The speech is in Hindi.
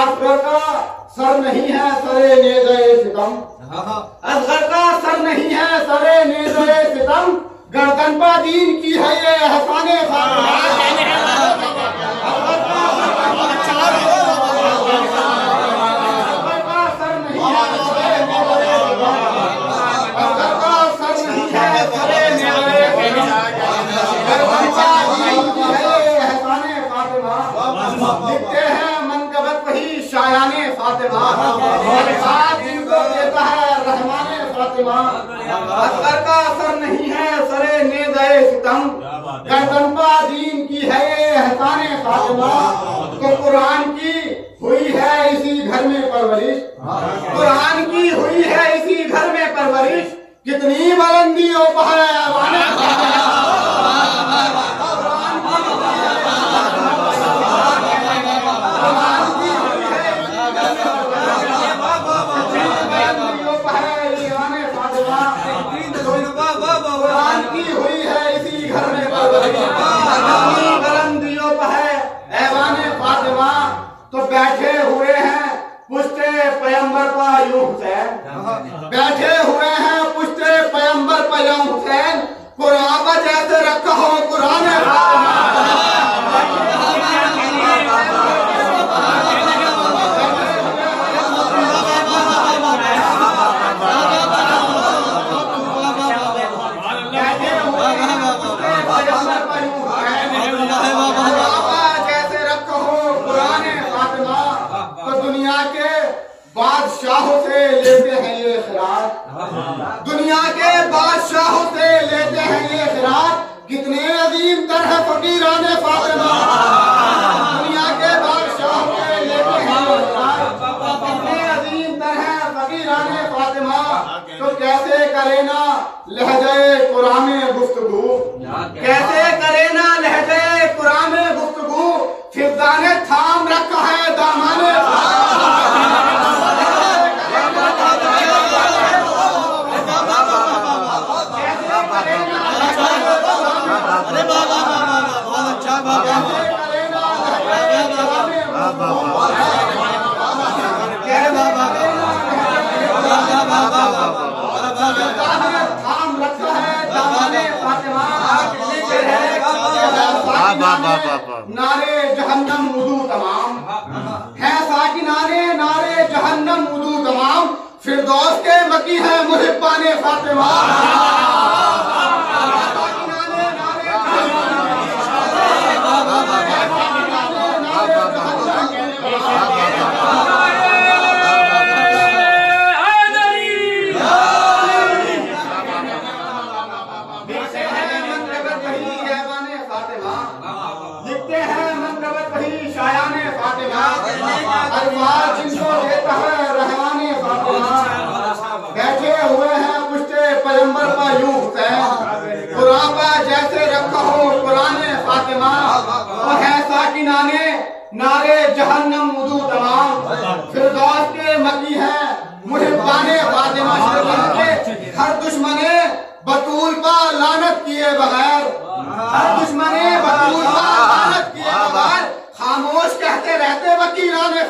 असगर का सर नहीं है सरे नेज़े सितम, असगर का सर नहीं है सरे नेज़े सितम, गर्दन पा दीन की है ये एहसाने फातिमा। लिखते हैं मनकबत वही शायाने फातिमा, जिनको देता है रहमाने फातिमा। असगर का असर नहीं है सरे नेज़े सितम, गर्दन पा दीन की है ये एहसाने फातिमा। तो कुरान की हुई है इसी घर में परवरिश, कुरान की हुई है इसी घर में परवरिश, कितनी बुलंदियों पर तो बैठे हुए हैं पुश्ते पैगंबर पर यूं हुसैन, बैठे हुए हैं पुश्ते पैगंबर पर यूं हुसैन, कुरान का जैसे रखा हो कुरान बादशाहों से लेते हैं ये खिराज, दुनिया के बादशाहों से लेते हैं ये खिराज, कितने अजीम तर है फकीराने फातिमा। दुनिया के बादशाहों से लेते हैं ये खिराज, कितने अजीम तर है फकीराने फातिमा। तो कैसे करे ना लहजे कुरान में गुफ्तगू, कैसे करे ना लहजे कुरान में गुफ्तगू, फिजा ने थाम रखा है दामाने नारे जहन्नम वुदू तमाम है साकी, नारे नारे जहन्नम वुदू तमाम, फिरदौस के मकी है मुहिब्बाने फातिमा। लिखते हैं मनकबत वही शायाने फातिमा, अल्फाज जिनको देता है रहमाने फातिमा। बैठे हुए हैं पुश्ते पैगंबर पर यूं हुसैन, कुरान का जैसे रखा हो कुराने फातिमा। वो है साकी नाने नारे जहन्नम वुदू तमाम, फिरदौस के मकी है मुहिब्बाने फातिमा। हर दुश्मने बतूल पर लानत किए बगैर, हर दुश्मने बतूल पर लानत किए बगैर, खामोश कहते रहते वकीलाने